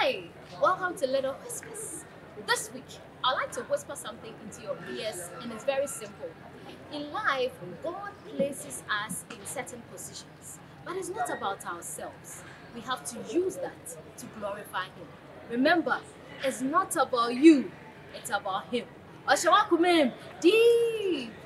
Hi, welcome to Little Whispers. This week, I'd like to whisper something into your ears, and it's very simple. In life, God places us in certain positions, but it's not about ourselves. We have to use that to glorify Him. Remember, it's not about you, it's about Him. Oshawakumem, deep.